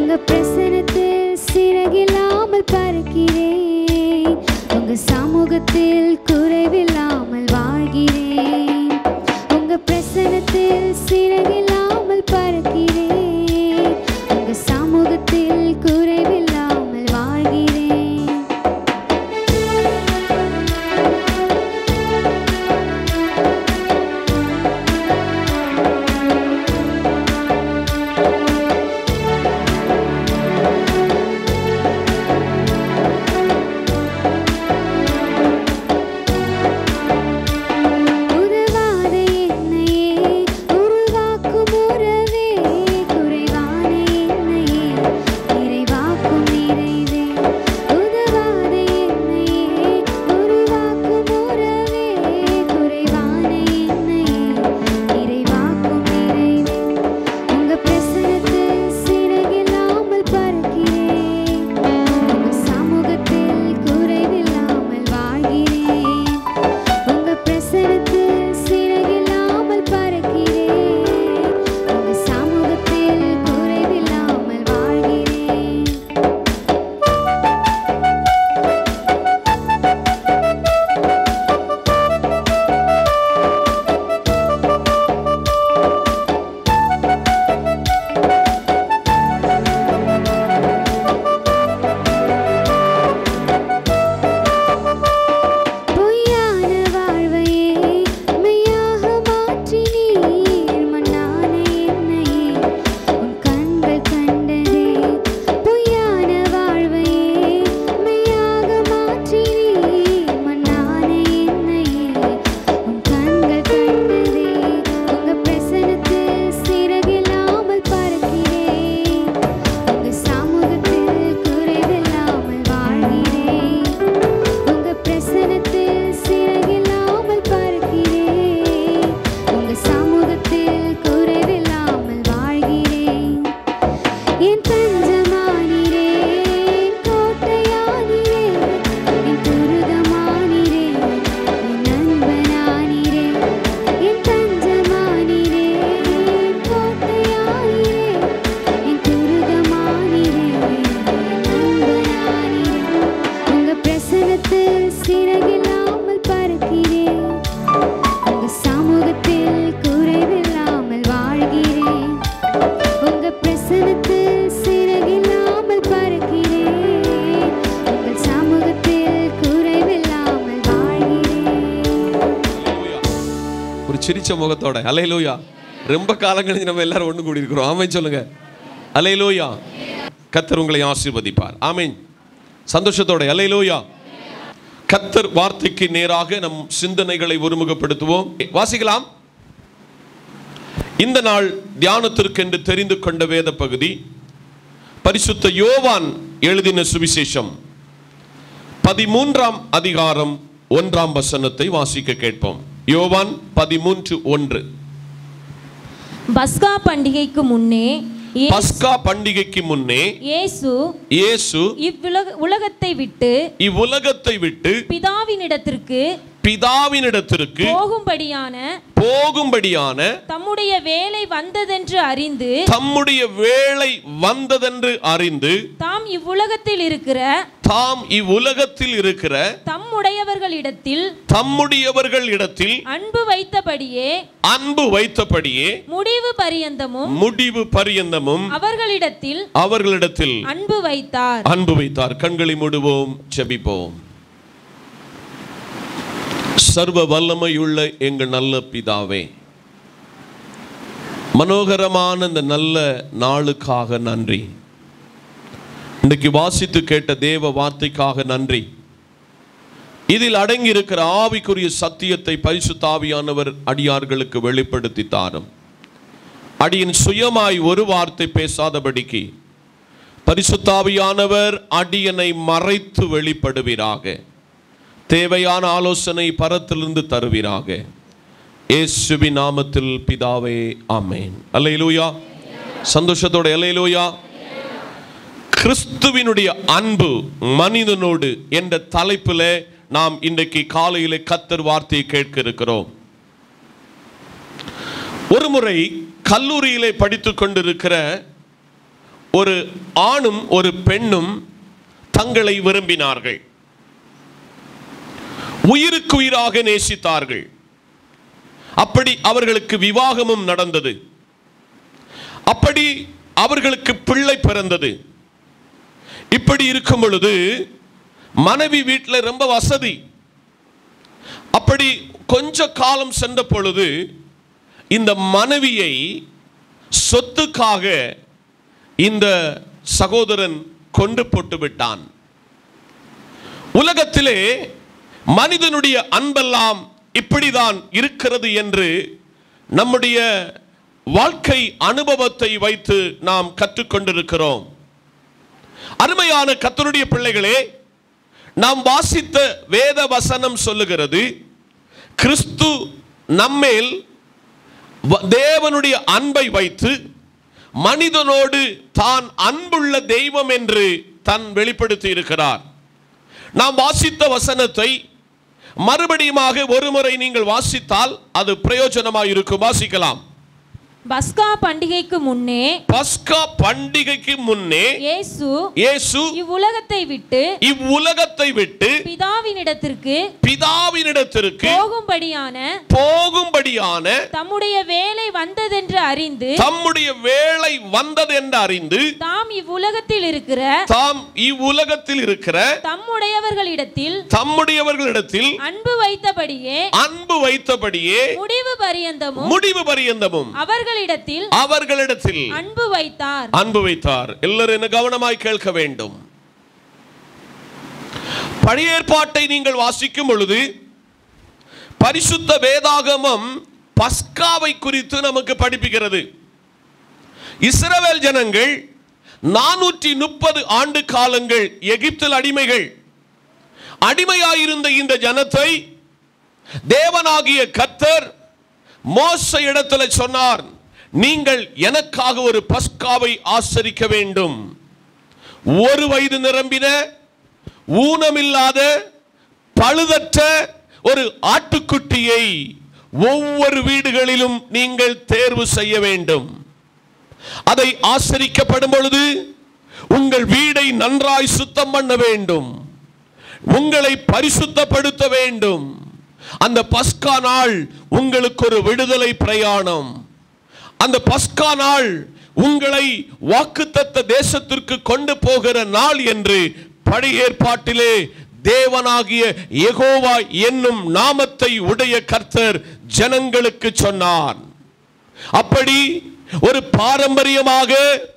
உங்க பிரசன்னத்தில் சிறகில்லாமல் பறக்கிறேன். உங்க சமூகத்தில் குறைவில்லாமல் வாழ்கிறேன். உங்க பிரசன்னத்தில் சிறகில்லாமல் பறக்கிறேன். உங்க சமூகத்தில் குறைவில்லாமல் வாழ்கிறேன். சிரிச்ச முகத்தோட அல்லேலூயா. ரொம்ப காலம் கழிச்சு நம்ம எல்லாரும் ஒன்று கூடி இருக்கிறோம். ஆமென் சொல்லுங்க. அல்லேலூயா. கர்த்தர் உங்களை ஆசீர்வதிப்பார். ஆமென். சந்தோஷத்தோட அல்லேலூயா. கர்த்தர் வார்த்தைக்கு நேராக நம் சிந்தனைகளை ஒருமுகப்படுத்துவோம். வாசிக்கலாம். இந்த நாள் தியானத்திற்கென்று தெரிந்து கொண்ட வேத பகுதி பரிசுத்த யோவான் எழுதின சுவிசேஷம் 13ஆம் அதிகாரம் 1ஆம் வசனத்தை வாசிக்க கேட்போம். யோவான் 13:1. பஸ்கா பண்டிகைக்கு முன்னே இயேசு இவ்வுலகத்தை விட்டு பிதாவினிடத்திற்கு போகும்படியான தம்முடைய வேலை வந்ததென்று அறிந்து தாம் இவ்வுலகத்தில் இருக்கிற தம்முடையவர்களிடத்தில் அன்பு வைத்தபடியே முடிவு பரியந்தமும் அவர்களிடத்தில் அன்பு வைத்தார். கண்களை மூடுவோம், ஜெபிப்போம். சர்வ வல்லமையுள்ள எங்கள் நல்ல பிதாவே, மனோகரமான இந்த நல்ல நாளுக்காக நன்றி. இன்றைக்கு வாசித்து கேட்ட தேவ வார்த்தைக்காக நன்றி. இதில் அடங்கி இருக்கிற ஆவிக்குரிய சத்தியத்தை பரிசுத்த ஆவியானவர் அடியார்களுக்கு வெளிப்படுத்தி தாரும். அடியின் சுயமாய் ஒரு வார்த்தை பேசாதபடிக்கு பரிசுத்த ஆவியானவர் அடியனை மறைத்து வெளிப்படுவீராக. தேவையான ஆலோசனை பரத்திலிருந்து தருவீராக. இயேசுவின் நாமத்தில் பிதாவே, ஆமென். அல்லேலூயா. சந்தோஷத்தோட அல்லேலூயா. கிறிஸ்துவினுடைய அன்பு மனிதனோடு என்ற தலைப்பில் நாம் இன்றைக்கு காலையிலே கர்த்தர் வார்த்தையை கேட்க இருக்கிறோம். ஒரு முறை கல்லூரியிலே படித்துக் கொண்டிருக்கிற ஒரு ஆணும் ஒரு பெண்ணும் தங்களை விரும்பினார்கள், உயிருக்கு உயிராக நேசித்தார்கள். அப்படி அவர்களுக்கு விவாகமும் நடந்தது. அப்படி அவர்களுக்கு பிள்ளை பிறந்தது. இப்படி இருக்கும் பொழுது மனைவி வீட்டில் ரொம்ப வசதி. அப்படி கொஞ்ச காலம் சென்ற பொழுது இந்த மனைவியை சொத்துக்காக இந்த சகோதரன் கொண்டு போட்டு விட்டான். உலகத்திலே மனிதனுடைய அன்பெல்லாம் இப்படிதான் இருக்கிறது என்று நம்முடைய வாழ்க்கை அனுபவத்தை வைத்து நாம் கற்றுக்கொண்டிருக்கிறோம். அருமையான கர்த்தருடைய பிள்ளைகளே, நாம் வாசித்த வேத வசனம் சொல்லுகிறது, கிறிஸ்து நம்மேல் தேவனுடைய அன்பை வைத்து மனிதனோடு தான் அன்புள்ள தெய்வம் என்று தன் வெளிப்படுத்தி இருக்கிறார். நாம் வாசித்த வசனத்தை மறுபடியுமாக ஒருமுறை நீங்கள் வாசித்தால் அது பிரயோஜனமாக இருக்கும். வாசிக்கலாம். பஸ்கா பண்டிகைக்கு முன்னே இயேசு இவ்வுலகத்தை விட்டு பிதாவினிடத்திற்கு போகும்படியான தம்முடைய வேலை வந்ததென்று அறிந்து தாம் இவ்வுலகத்தில் இருக்கிற தம்முடையவர்களிடத்தில் அன்பு வைத்தபடியே முடிவு பரியந்தமும் அவர்களிடத்தில் அன்பு வைத்தார். எல்லாரும் என்ன கவனமாய் கேட்க வேண்டும். பழைய ஏற்பாட்டை நீங்கள் வாசிக்கும் பொழுது பரிசுத்த வேதாகமம் பஸ்காவை குறித்து நமக்கு படிப்புகிறது. இஸ்ரவேல் ஜனங்கள் 430 ஆண்டு காலங்கள் எகிப்தில் அடிமையாயிருந்த இந்த ஜனத்தை தேவனாகிய கர்த்தர் மோசே இடத்தில் சொன்னார், நீங்கள் எனக்காக ஒரு பஸ்காவை ஆசரிக்க வேண்டும். 1 வயது நிரம்பின ஊனமில்லாத பழுதற்ற ஒரு ஆட்டுக்குட்டியை ஒவ்வொரு வீடுகளிலும் நீங்கள் தேர்வு செய்ய வேண்டும். அதை ஆசரிக்கப்படும் பொழுது உங்கள் வீடை நன்றாய் சுத்தம் பண்ண வேண்டும், உங்களை பரிசுத்தப்படுத்த வேண்டும். அந்த பஸ்கா நாள் உங்களுக்கு ஒரு விடுதலை பிரயாணம். அந்த பஸ்கா நாள் உங்களை வாக்குத்தத்த தேசத்திற்கு கொண்டு போகிற நாள் என்று பழைய ஏற்பாட்டிலே தேவனாகிய யெகோவா என்னும் நாமத்தை உடைய கர்த்தர் ஜனங்களுக்கு சொன்னார். அப்படி ஒரு பாரம்பரியமாக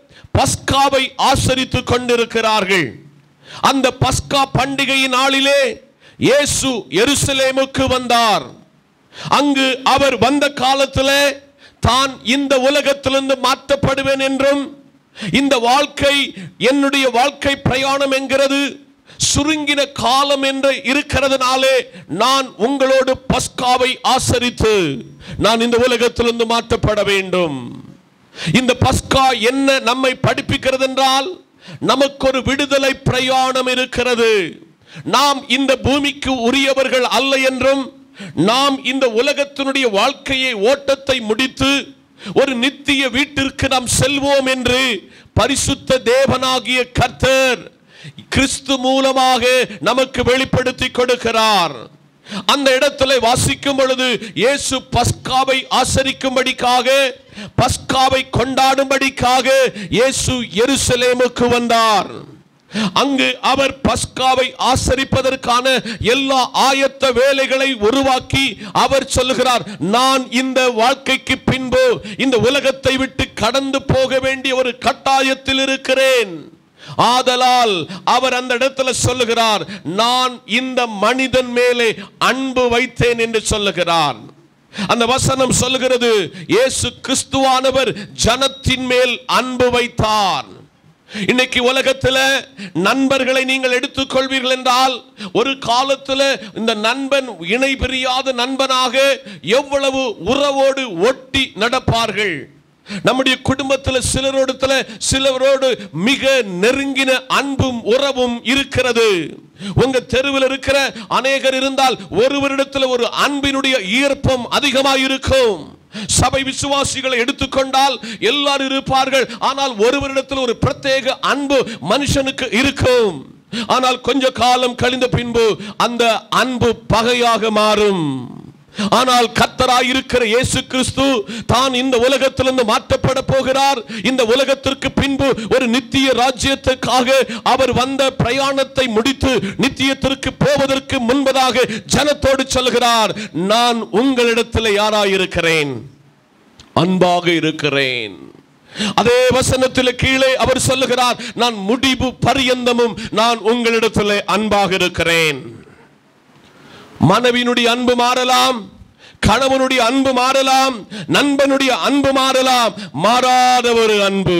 பஸ்காவை ஆசரித்துக் கொண்டிருக்கிறார்கள். அந்த பஸ்கா பண்டிகை நாளிலே இயேசு எருசலேமுக்கு வந்தார். அங்கு அவர் வந்த காலத்திலே தான் இந்த உலகத்திலிருந்து மாற்றப்படுவேன் என்றும், இந்த வாழ்க்கை என்னுடைய வாழ்க்கை பிரயாணம் என்கிறது சுருங்கின காலம் என்று இருக்கிறதுனாலே நான் உங்களோடு பஸ்காவை ஆசரித்து நான் இந்த உலகத்திலிருந்து மாற்றப்பட வேண்டும். இந்த பஸ்கா என்ன நம்மை படிப்பிக்கிறது என்றால், நமக்கு ஒரு விடுதலை பிரயாணம் இருக்கிறது. நாம் இந்த பூமிக்கு உரியவர்கள் அல்ல என்றும், நாம் இந்த உலகத்தினுடைய வாழ்க்கையை ஓட்டத்தை முடித்து ஒரு நித்திய வீட்டிற்கு நாம் செல்வோம் என்று பரிசுத்த தேவனாகிய கர்த்தர் கிறிஸ்து மூலமாக நமக்கு வெளிப்படுத்தி கொடுக்கிறார். அந்த இடத்துல வாசிக்கும் பொழுது இயேசு பஸ்காவை ஆசரிக்கும்படிக்காக, பஸ்காவை கொண்டாடும்படிக்காக இயேசு எருசலேமுக்கு வந்தார். அங்கு அவர் பஸ்காவை ஆசரிப்பதற்கான எல்லா ஆயத்த வேலைகளை உருவாக்கி அவர் சொல்லுகிறார், நான் இந்த வாழ்க்கைக்கு பின்பு இந்த உலகத்தை விட்டு கடந்து போக வேண்டிய ஒரு கட்டாயத்தில் இருக்கிறேன். ஆதலால் அவர் அந்த இடத்துல சொல்லுகிறார், நான் இந்த மனிதன் மேலே அன்பு வைத்தேன் என்று சொல்லுகிறார். அந்த வசனம் சொல்லுகிறது, இயேசு கிறிஸ்துவானவர் ஜனத்தின் மேல் அன்பு வைத்தார். இன்னைக்கு உலகத்தில் நண்பர்களை நீங்கள் எடுத்துக்கொள்வீர்கள் என்றால், ஒரு காலத்தில் இந்த நண்பன் இணை பிரியாத நண்பனாக எவ்வளவு உறவோடு ஒட்டி நடப்பார்கள். நம்முடைய குடும்பத்தில் சிலரோடு மிக நெருங்கின அன்பும் உறவும் இருக்கிறது. உங்க தெருவில் இருக்கிற அநேகர் இருந்தால் ஒருவரிடத்தில் ஒரு அன்பினுடைய ஈர்ப்பம் அதிகமாக இருக்கும். சபை விசுவாசிகளை எடுத்துக்கொண்டால் எல்லாரும் இருப்பார்கள். ஆனால் ஒருவரிடத்தில் ஒரு பிரத்யேக அன்பு மனுஷனுக்கு இருக்கும். ஆனால் கொஞ்ச காலம் கழிந்த பின்பு அந்த அன்பு பகையாக மாறும். ஆனால் கர்த்தராய் இருக்கிற இயேசு கிறிஸ்து தான் இந்த உலகத்திலிருந்து மாற்றப்பட போகிறார். இந்த உலகத்திற்கு பின்பு ஒரு நித்திய ராஜ்யத்துக்காக அவர் வந்த பிரயாணத்தை முடித்து நித்தியத்திற்கு போவதற்கு முன்பதாக ஜனத்தோடு சொல்கிறார், நான் உங்களிடத்தில் யாராயிருக்கிறேன்? அன்பாக இருக்கிறேன். அதே வசனத்தில் கீழே அவர் சொல்லுகிறார், நான் முடிவு பரியந்தமும் நான் உங்களிடத்தில் அன்பாக இருக்கிறேன். மனைவியினுடைய அன்பு மாறலாம், கணவனுடைய அன்பு மாறலாம், நண்பனுடைய அன்பு மாறலாம், மாறாத ஒரு அன்பு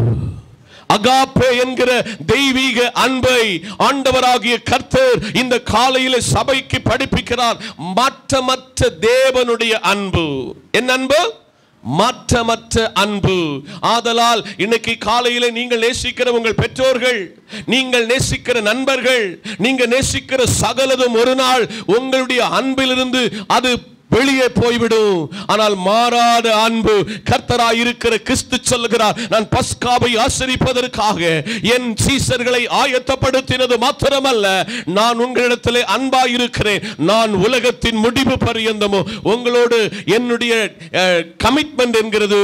அகாப்பே என்கிற தெய்வீக அன்பை ஆண்டவராகிய கர்த்தர் இந்த காலையில சபைக்கு படிப்பிக்கிறார். மாற்றமற்ற தேவனுடைய அன்பு. என்ன அன்பு? மாற்றமற்ற அன்பு. ஆதலால் இன்னைக்கு காலையில நீங்கள் நேசிக்கிற உங்கள் பெற்றோர்கள், நீங்கள் நேசிக்கிற நண்பர்கள், நீங்கள் நேசிக்கிற சகலதும் ஒரு நாள் உங்களுடைய அன்பிலிருந்து அது வெளியே போய்விடும். ஆனால் மாறாத அன்பு கர்த்தராய் இருக்கிற கிறிஸ்து சொல்லுகிறார், நான் பஸ்காவை ஆசரிப்பதற்காக என் சீசர்களை ஆயத்தப்படுத்தினது மாத்திரமல்ல, நான் உங்களிடத்திலே அன்பாய் இருக்கிறேன். நான் உலகத்தின் முடிவு பரியந்தமும் உங்களோடு என்னுடைய கமிட்மெண்ட் என்கிறது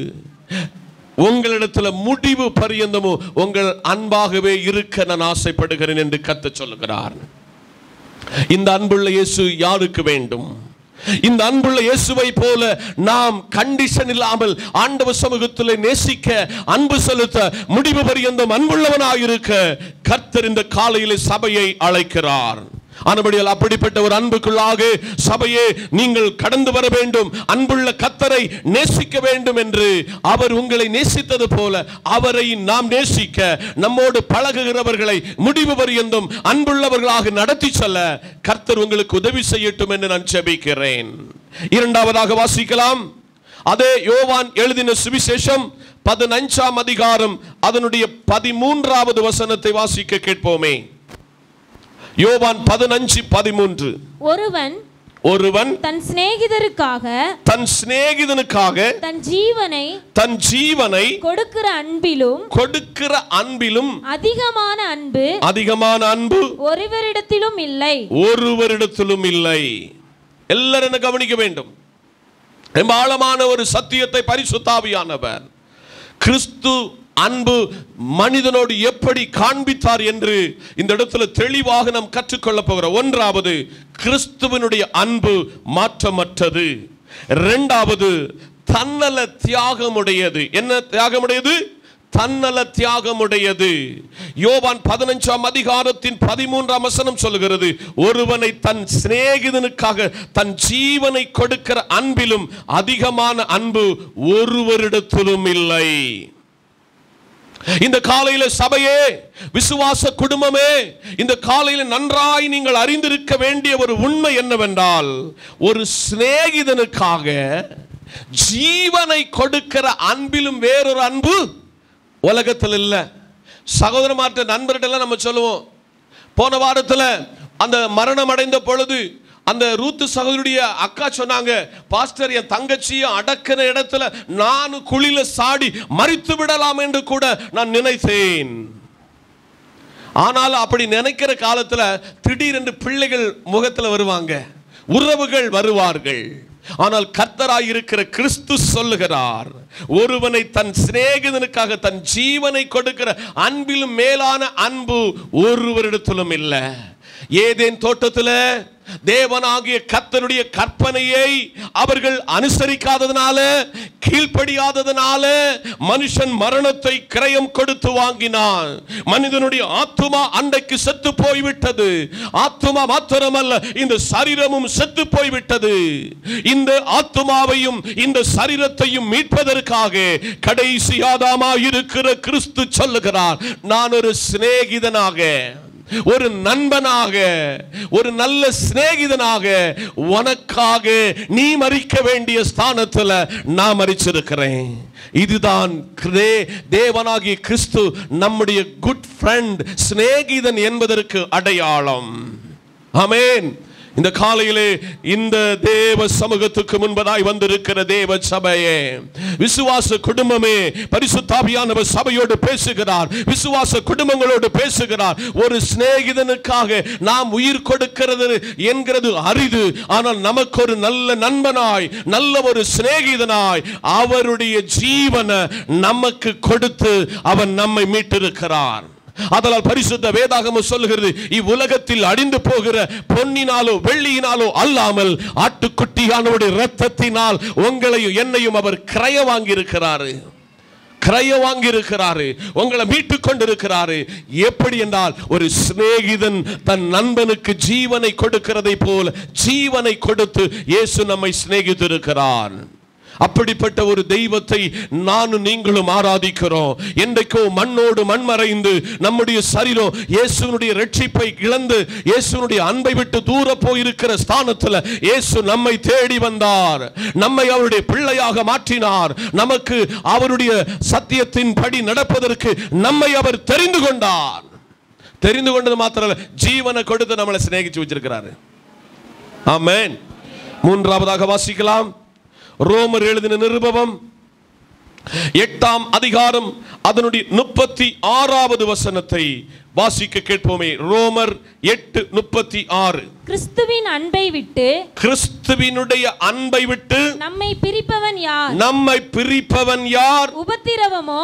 உங்களிடத்தில் முடிவு பரியந்தமும் உங்கள் அன்பாகவே இருக்க நான் ஆசைப்படுகிறேன் என்று கர்த்தர் சொல்லுகிறார். இந்த அன்புள்ள இயேசு யாருக்கு வேண்டும்? இந்த அன்புள்ள இயேசுவை போல நாம் கண்டிஷன் இல்லாமல் ஆண்டவர் சமூகத்தில் நேசிக்க, அன்பு செலுத்த, முடிவு பரியந்தம் அன்புள்ளவனாயிருக்க கர்த்தர் இந்த காலையிலே சபையை அழைக்கிறார். ஆனபடியால் அப்படிப்பட்ட ஒரு அன்புக்குள்ளாக சபையே நீங்கள் கடந்து வர வேண்டும். அன்புள்ள கர்த்தரை நேசிக்க வேண்டும் என்று அவர் உங்களை நேசித்தது போல அவரை நாம் நேசிக்க, நம்மோடு பழகுகிறவர்களை முடிவு பரியந்தம் அன்புள்ளவர்களாக நடத்தி செல்ல கர்த்தர் உங்களுக்கு உதவி செய்யட்டும் என்று நான் ஜெபிக்கிறேன். இரண்டாவதாக வாசிக்கலாம். அதே யோவான் எழுதின சுவிசேஷம் 15ஆம் அதிகாரம் அதனுடைய 13வது வசனத்தை வாசிக்க கேட்போமே. யோவான் 15:13. ஒருவன் தன் சிநேகிதனுக்காக தன் ஜீவனை கொடுக்கிற அன்பிலும் அதிகமான அன்பு ஒருவரிடத்திலும் இல்லை. எல்லாரும் கவனிக்க வேண்டும். ஆழமான ஒரு சத்தியத்தை பரிசுத்த ஆவியானவர் கிறிஸ்து அன்பு மனிதனோடு எப்படி காண்பித்தார் என்று இந்த இடத்துல தெளிவாக நாம் கற்றுக்கொள்ள போகிறோம். ஒன்றாவது, கிறிஸ்துவனுடைய அன்பு மாற்றமற்றது. இரண்டாவது, தன்னல தியாகமுடையது. என்ன தியாகமுடையது? தன்னல தியாகமுடையது. யோவான் 15ஆம் அதிகாரத்தின் 13ஆம் வசனம் சொல்கிறது, ஒருவனை தன் சிநேகிதனுக்காக தன் ஜீவனை கொடுக்கிற அன்பிலும் அதிகமான அன்பு ஒருவரிடத்திலும் இல்லை. இந்த காலையில சபையே, விசுவாச குடும்பமே, இந்த காலையில நன்றாய் நீங்கள் அறிந்திருக்க வேண்டிய ஒரு உண்மை என்னவென்றால், ஒரு சிநேகிதனுக்காக ஜீவனை கொடுக்கிற அன்பிலும் வேறொரு அன்பு உலகத்தில் இல்லை. சகோதரமாற்ற நண்பர்கிட்ட நம்ம சொல்லுவோம், போன வாரத்தில் அந்த மரணம் அடைந்த பொழுது அந்த ரூத்து சகோதரியுடைய அக்கா சொன்னாங்க, பாஸ்டர் என் திங்கச்சியை அடக்கிற இடத்துல நான் குழியில சாடி மரித்து விடலாம் என்று கூட நான் நினைத்தேன். ஆனால் அப்படி நினைக்கிற காலத்துல திடீரென்று பிள்ளைகள் முகத்தில் வருவாங்க, உறவுகள் வருவார்கள். ஆனால் கர்த்தராய் இருக்கிற கிறிஸ்து சொல்லுகிறார், ஒருவனை தன் சிநேகிதனுக்காக தன் ஜீவனை கொடுக்கிற அன்பிலும் மேலான அன்பு ஒருவரிடத்திலும் இல்லை. ஏதேன் தோட்டத்தில் தேவனாகிய கர்த்தருடைய கற்பனையை அவர்கள் அனுசரிக்காததனால, கீழ்ப்படியாததனால மனுஷன் மரணத்தை கிரயம் கொடுத்து வாங்கினான். மனிதனுடைய ஆத்துமா அன்றைக்கு செத்து போய்விட்டது. ஆத்துமா மாத்திரமல்ல, இந்த சரீரமும் செத்து போய்விட்டது. இந்த ஆத்துமாவையும் இந்த சரீரத்தையும் மீட்பதற்காக கடைசி ஆதாமா இருக்கிற கிறிஸ்து சொல்லுகிறார், நான் ஒரு சிநேகிதனாக, ஒரு நண்பனாக, ஒரு நல்ல சிநேகிதனாக உனக்காக நீ மரிக்க வேண்டிய ஸ்தானத்தில் நான் மரிச்சிருக்கிறேன். இதுதான் தேவனாகிய கிறிஸ்து நம்முடைய குட் ஃப்ரெண்ட், சிநேகிதன் என்பதற்கு அடையாளம். ஆமென். இந்த காலையிலே இந்த தேவ சமூகத்துக்கு முன்பதாய் வந்திருக்கிற தேவ சபையே, விசுவாச குடும்பமே, பரிசுத்த ஆவியானவர் சபையோடு பேசுகிறார், விசுவாச குடும்பங்களோடு பேசுகிறார். ஒரு சிநேகிதனுக்காக நாம் உயிர் கொடுக்கிறது என்கிறது அரிது. ஆனால் நமக்கு ஒரு நல்ல நண்பனாய், நல்ல ஒரு சிநேகிதனாய் அவருடைய ஜீவனை நமக்கு கொடுத்து அவன் நம்மை மீட்டிருக்கிறார். அதனால் பரிசுத்த வேதாகமம் சொல்லுகிறது, இவ்வுலகத்தில் அழிந்து போகிற பொன்னினாலோ வெள்ளியினாலோ அல்லாமல் ஆட்டுக்குட்டியானவருடைய இரத்தத்தினால் உங்களையும் என்னையும் அவர் கிரய வாங்கி இருக்கிறாரு, உங்களை மீட்டுக் கொண்டிருக்கிறாரு. எப்படி என்றால், ஒரு சிநேகிதன் தன் நண்பனுக்கு ஜீவனை கொடுக்கிறதை போல ஜீவனை கொடுத்து இயேசு நம்மை சிநேகித்திருக்கிறார். அப்படிப்பட்ட ஒரு தெய்வத்தை நானும் நீங்களும் ஆராதிக்கிறோம். என்றைக்கோ மண்ணோடு மண்மறைந்து நம்முடைய சரீரம் இயேசுனுடைய ரட்சிப்பை இழந்து இயேசுனுடைய அன்பை விட்டு தூர போயிருக்கிற ஸ்தானத்தில் இயேசு நம்மை தேடி வந்தார், நம்மை அவருடைய பிள்ளையாக மாற்றினார். நமக்கு அவருடைய சத்தியத்தின் படி நடப்பதற்கு நம்மை அவர் தெரிந்து கொண்டார். தெரிந்து கொண்டது மாத்திரமல்ல, ஜீவனை கொடுத்து நம்மளை சிநேகிச்சு வச்சிருக்கிறாரு. ஆமென். மூன்றாவதாக வாசிக்கலாம், ரோமர் எழுதின நிருபம் 8ஆம் அதிகாரம் அதனுடைய 36வது வசனத்தை வாசிக்க கேட்போமே. ரோமர் 8:36. கிறிஸ்துவின் அன்பை விட்டு, கிறிஸ்துவினுடைய அன்பை விட்டு நம்மை பிரிப்பவன் யார்? நம்மை பிரிப்பவன் யார்? உபத்திரவமோ,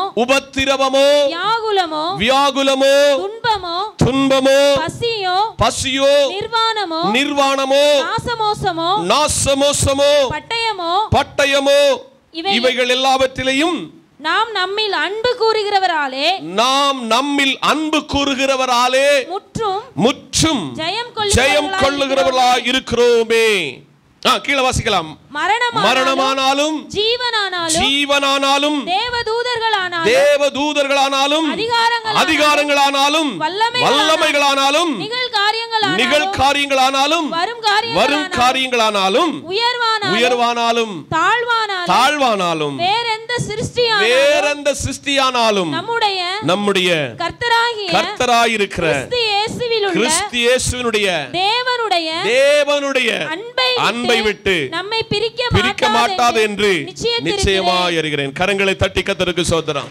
வியாகுலமோ, துன்பமோ, பசியோ, நிர்வாணமோ, நாசமோசமோ, பட்டயமோ, இவைகள் எல்லாவற்றிலையும் நாம் நம்மில் அன்பு கூறுகிறவராலே முற்றும் ஜெயம் கொள்ளுகிறவர்களாய் இருக்கிறோமே. கீழே வாசிக்கலாம். மரணமானாலும் ஜீவனானாலும் தேவதூதர்களானாலும் அதிகாரங்களானாலும் வல்லமைகளானாலும் நிகழ்காரியங்களானாலும் வரும் காரியங்களானாலும் உயர்வானாலும் தாழ்வானாலும் வேறெந்த சிருஷ்டியானாலும் நம்முடைய கர்த்தராயிருக்கிற கிறிஸ்து இயேசுவினுடைய தேவனுடைய அன்பை விட்டு நம்மை பிரிக்க மாட்டாது என்று நிச்சயமாய் அறிகிறேன். கரங்களை தட்டி கர்த்தருக்கு ஸ்தோத்திரம்.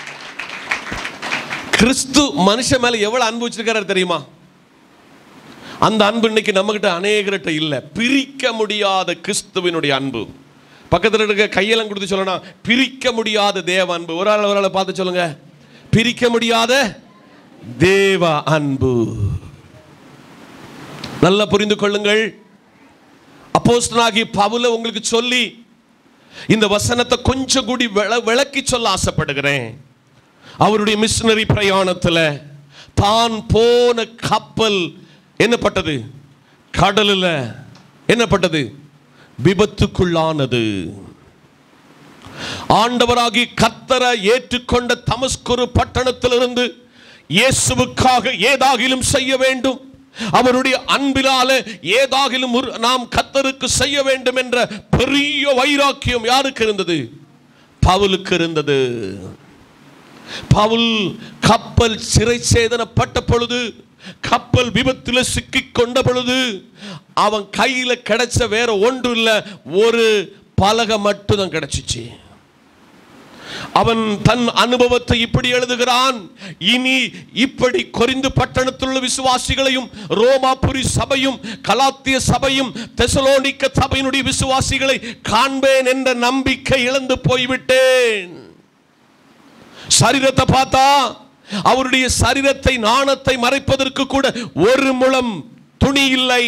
கிறிஸ்து மனுஷன் மேல எவ்வளவு அன்பு வச்சிருக்காரு தெரியுமா? அந்த அன்பு இன்னைக்கு நம்ம கிட்ட அநேகர்கிட்ட இல்ல. பிரிக்க முடியாத கிறிஸ்துவினுடைய அன்பு. பக்கத்தில் இருக்க கையெல்லாம் கொடுத்து சொல்லணும், பிரிக்க முடியாத தேவ அன்பு. ஒரு ஆளை பார்த்து சொல்லுங்க, பிரிக்க முடியாத தேவ அன்பு. நல்லா புரிந்து கொள்ளுங்கள். அப்போஸ்தலனாகிய பவுல் உங்களுக்கு சொல்லி இந்த வசனத்தை கொஞ்சம் கூடி விளக்கி சொல்ல ஆசைப்படுகிறேன். அவருடைய மிஷனரி பிரயாணத்தில் தான் போன கப்பல் என்னப்பட்டது? கடலில் என்னப்பட்டது? விபத்துக்குள்ளானது. ஆண்டவராகி கர்த்தரை ஏற்றுக்கொண்ட தமஸ்கு பட்டணத்திலிருந்து இயேசுவுக்காக ஏதாகிலும் செய்ய வேண்டும், அவருடைய அன்பினால ஏதாகிலும் நாம் கர்த்தருக்கு செய்ய வேண்டும் என்ற பெரிய வைராக்கியம் யாருக்கு இருந்தது? பவுலுக்கு இருந்தது. பவுல் கப்பல் சிறை சேதனப்பட்ட பொழுது, கப்பல் விபத்தில் சிக்கிக் கொண்ட பொழுது அவன் கையில கிடைச்ச வேற ஒன்று இல்ல, ஒரு பலகை மட்டும் தான் கிடைச்சிச்சு. அவன் தன் அனுபவத்தை இப்படி எழுதுகிறான், இனி இப்படி கொரிந்து பட்டணத்தில் உள்ள விசுவாசிகளையும் ரோமாபுரி சபையும் கலாத்திய சபையும் தெசலோனிக்க சபையினுடைய விசுவாசிகளை காண்பேன் என்ற நம்பிக்கை இழந்து போய்விட்டேன். சரீரத்தை பார்த்தா அவருடைய சரீரத்தை நாணத்தை மறைப்பதற்கு கூட ஒரு முழம் துணி இல்லை.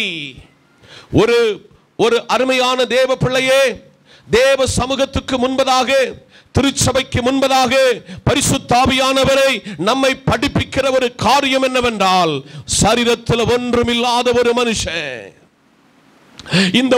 ஒரு அருமையான தேவ பிள்ளையே, தேவ சமூகத்துக்கு முன்பதாக, திருச்சபைக்கு முன்பதாக பரிசுத்த ஆவியானவரை நம்மை படிப்பிக்கிற ஒரு காரியம் என்னவென்றால், சரீரத்தில் ஒன்றுமில்லாத ஒரு மனுஷன் இந்த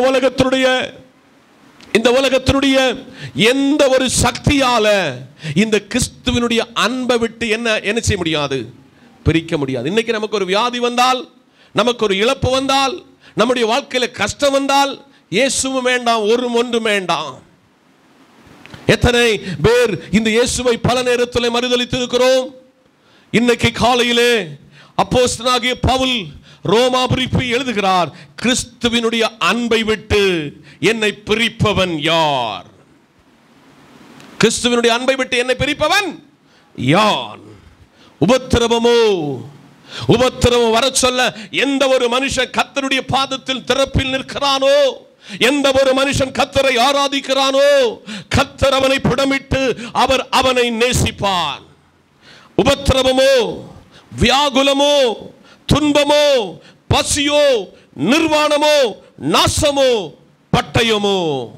உலகத்தினுடைய எந்த ஒரு சக்தியால இந்த கிறிஸ்துவினுடைய அன்பை விட்டு என்ன செய்ய முடியாது? பிரிக்க முடியாது. இன்னைக்கு நமக்கு ஒரு வியாதி வந்தால், நமக்கு ஒரு இழப்பு வந்தால், நம்முடைய வாழ்க்கையில கஷ்டம் வந்தால், இயேசுவும் வேண்டாம், ஒன்றும் வேண்டாம். எத்தனை பேர் இந்த இயேசுவை பல நேரத்தில் மறுதலித்து இருக்கிறோம். இன்னைக்கு காலையிலே அப்போஸ்தலனாகிய பவுல் ரோமாபுரிப்பு எழுதுகிறார், கிறிஸ்துவினுடைய அன்பை விட்டு என்னை பிரிப்பவன் யார்? கிறிஸ்துவினுடைய அன்பை விட்டு என்னை பிரிப்பவன் யார்? உபத்திரவமோ? உபத்திரவம் வர சொல்ல எந்த ஒரு மனுஷன் கர்த்தருடைய பாதத்தில் திறப்பில் நிற்கிறானோ, எந்த ஒரு மனுஷன் கர்த்தரை ஆராதிக்கிறானோ, கர்த்தர் அவனை புடமிட்டு அவர் அவனை நேசிப்பான். உபத்திரவமோ, வியாகுலமோ, துன்பமோ, பசியோ, நிர்வாணமோ, நாசமோ, பட்டயமோ,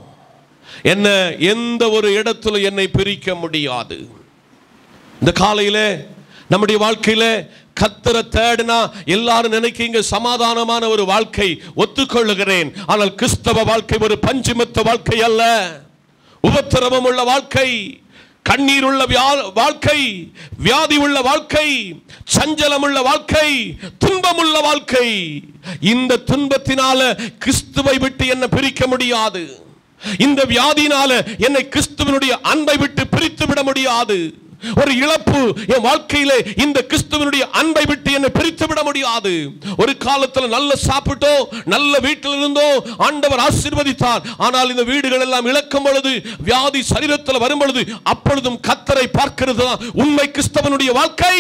என்ன எந்த ஒரு இடத்துல என்னை பிரிக்க முடியாது. இந்த காலையில நம்முடைய வாழ்க்கையில கர்த்தரை தேடினா எல்லாரும் நினைக்கீங்க சமாதானமான ஒரு வாழ்க்கை, ஒத்துக்கொள்ளுகிறேன். ஆனால் கிறிஸ்தவ வாழ்க்கை ஒரு பஞ்சுமெத்த வாழ்க்கை அல்ல. உபத்திரவம் உள்ள வாழ்க்கை, கண்ணீர் உள்ள வாழ்க்கை, வியாதி உள்ள வாழ்க்கை, சஞ்சலம் உள்ள வாழ்க்கை, துன்பம் உள்ள வாழ்க்கை. இந்த துன்பத்தினால கிறிஸ்துவை விட்டு என்னை பிரிக்க முடியாது. இந்த வியாதியினால என்னை கிறிஸ்துவனுடைய அன்பை விட்டு பிரித்து விட முடியாது. ஒரு இழப்பு என் வாழ்க்கையிலே இந்த கிறிஸ்துவனுடைய அன்பை விட்டு என்னை பிரித்து விட முடியாது. ஒரு காலத்தில் நல்ல சாப்பிட்டோம், நல்ல வீட்டில் இருந்தோம், ஆண்டவர் ஆசீர்வதித்தார். ஆனால் இந்த வீடுகள் எல்லாம் இழக்கும் பொழுது, வியாதி சரீரத்தில் வரும் பொழுது, அப்பொழுதும் கர்த்தரை பார்க்கிறது தான் உண்மை கிறிஸ்தவனுடைய வாழ்க்கை.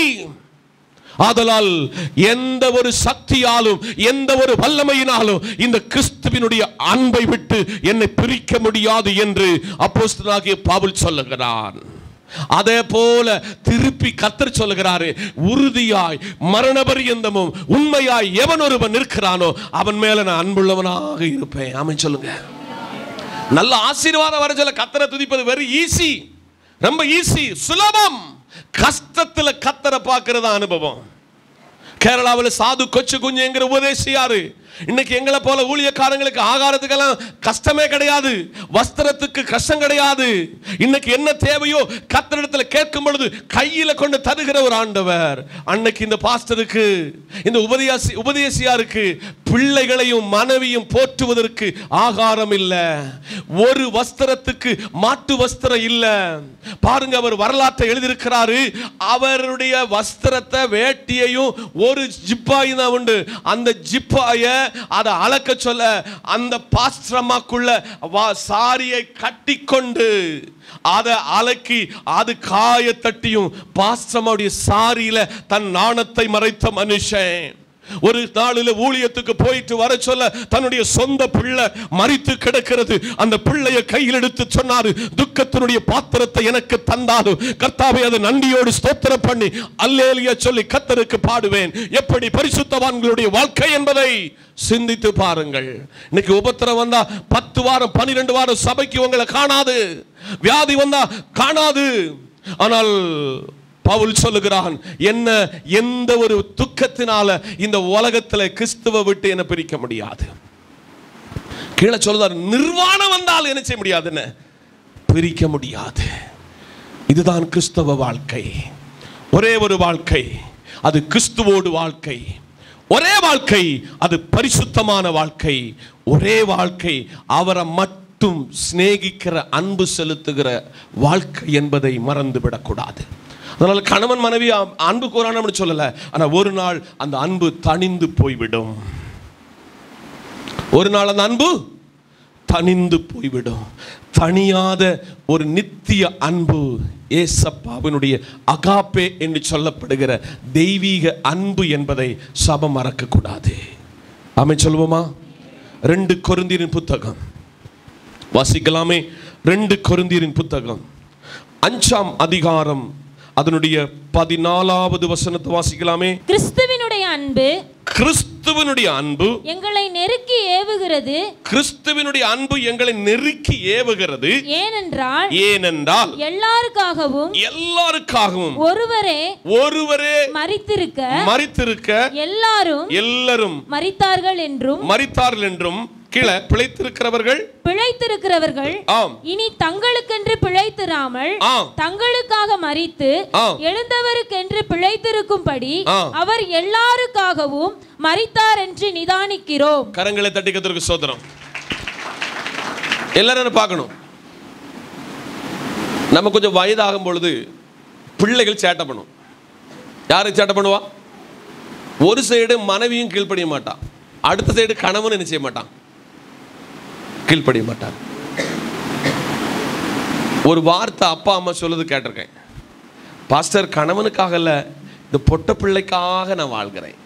ஆதலால் எந்த ஒரு சக்தியாலும் எந்த ஒரு வல்லமையினாலும் இந்த கிறிஸ்துவினுடைய அன்பை விட்டு என்னை பிரிக்க முடியாது என்று அப்போஸ்தலனாகிய பவுல் சொல்லுகிறார். அதே போல திருப்பி கர்த்தர் சொல்லுகிறாரு, உறுதியாய் மரண பரியந்தமும் உண்மையாய் எவன் ஒருவன் நிற்கிறானோ அவன் மேல நான் அன்புள்ளவனாக இருப்பேன். ஆமென் சொல்லுங்க. நல்ல ஆசீர்வாதம் வர சொல்ல கர்த்தரை துதிப்பது வெரி ஈஸி, ரொம்ப ஈஸி, சுலபம். கஷ்டத்துல கர்த்தரை பார்க்கிறதா அனுபவம். கேரளாவில் சாது கொச்சு குஞ்சுங்கிற உபதேசியாரு இன்னைக்கு எங்களை போல ஊழியக்காரங்களுக்கு ஆகாரத்துக்கெல்லாம் கஷ்டமே கிடையாது, வஸ்திரத்துக்கு கஷ்டம் கிடையாது. இன்னைக்கு என்ன தேவையோ கர்த்தரிடத்தில் கேட்கும் பொழுது கையில கொண்டு தருகிற ஒரு ஆண்டவர். அன்னைக்கு இந்த பாஸ்டருக்கு, இந்த உபதேசியாருக்கு பிள்ளைகளையும் மனைவியும் போற்றுவதற்கு ஆகாரம் இல்லை, ஒரு வஸ்திரத்துக்கு மாட்டு வஸ்திரம் இல்லை. பாருங்க, அவர் வரலாற்றை எழுதியிருக்கிறாரு. அவருடைய வஸ்திரத்தை வேட்டியையும் ஒரு ஜிப்பாயும் தான் உண்டு. அந்த ஜிப்பாய அதை அளக்க சொல்ல அந்த பாஸ்திரமாக்குள்ள சாரியை கட்டி கொண்டு அதை அலக்கி அது காய தட்டியும் பாஸ்திரமாவுடைய சாரியில தன் நாணத்தை மறைத்த மனுஷன். ஒரு நாளில் ஊழியத்துக்கு போயிட்டு வர சொல்ல தன்னுடைய சொந்த பிள்ளை மரித்து கிடக்கிறது. அந்த பிள்ளையை கையில் எடுத்து சொன்னாரு, துக்கத்தினுடைய பாத்திரத்தை எனக்கு தந்தாலும் கர்த்தாவே அதை நன்றியோடு ஸ்தோத்திரம் பண்ணி அல்லேலூயா சொல்லி கர்த்தருக்கு பாடுவேன். எப்படி பரிசுத்தவான்களுடைய வாழ்க்கை என்பதை சிந்தித்து பாருங்கள். இன்னைக்கு உபத்திரம் வந்தா 10 வாரம் 12 வாரம் சபைக்கு உங்களை காணாது, வியாதி வந்தா காணாது. ஆனால் பவுல் சொல்லுகிறான், என்ன எந்த ஒரு துக்கத்தினால இந்த உலகத்தில் கிறிஸ்துவை விட்டு என்ன பிரிக்க முடியாது. கீழே சொல்லுதார், நிர்வாணம் வந்தால் என்ன செய்ய முடியாது, என்ன பிரிக்க முடியாது. இதுதான் கிறிஸ்தவ வாழ்க்கை. ஒரே ஒரு வாழ்க்கை, அது கிறிஸ்துவோடு வாழ்க்கை. ஒரே வாழ்க்கை, அது பரிசுத்தமான வாழ்க்கை. ஒரே வாழ்க்கை, அவரை மட்டும் சிநேகிக்கிற அன்பு செலுத்துகிற வாழ்க்கை என்பதை மறந்து விடக்கூடாது. அதனால கணவன் மனைவி அன்பு கூறானு சொல்லல, ஆனா ஒரு நாள் அந்த அன்பு தணிந்து போய்விடும். ஒரு நாள் அந்த அன்பு தணிந்து போய்விடும். தனியாத ஒரு நித்திய அன்பு ஏசப்பாவினுடைய அகாப்பே என்று சொல்லப்படுகிற தெய்வீக அன்பு என்பதை சபை மறக்க கூடாது. ஆமென் சொல்லுவோமா? 2 கொரிந்தியரின் புத்தகம் வாசிக்கலாமே. 2 கொரிந்தியரின் புத்தகம் 5ஆம் அதிகாரம் அதனுடைய 14வது வசனத்தை வாசிக்கலாமே. கிறிஸ்துவினுடைய அன்பு, கிறிஸ்துவினுடைய அன்பு எங்களை நெருக்கி ஏவுகிறது. கிறிஸ்துவினுடைய அன்பு எங்களை நெருக்கி ஏவுகிறது. ஏனென்றால் எல்லாருக்காகவும் ஒருவரே மரித்திருக்க எல்லாரும் மரித்தார்கள் என்றும் கீழே பிழைத்திருக்கிறவர்கள் இனி தங்களுக்கென்று பிழைத்திராமல் தங்களுக்காக மரித்து எழுந்தவருக்கென்று பிழைத்திருக்கும்படி அவர் எல்லாருக்காகவும் மரித்தார் என்று நிதானிக்கிறோம். கரங்களை தட்டி கர்த்தருக்கு ஸ்தோத்திரம். எல்லாரும் பார்க்கணும். நம்ம கொஞ்சம் வயதாகும் பொழுது பிள்ளைகள் சேட்டை பண்ணும். யாரு சேட்டை பண்ணுவா? ஒரு சைடு மனைவியும் கீழ்ப்படிய மாட்டான், அடுத்த சைடு கணவன் என்ன செய்ய மாட்டான், கீழ்ப்படிய மாட்டான். ஒரு வார்த்தை அப்பா அம்மா சொல்லுது கேட்டிருக்கேன், பாஸ்டர் கணவனுக்காக இல்ல, இந்த பொட்ட பிள்ளைக்காக நான் வாழ்கிறேன்,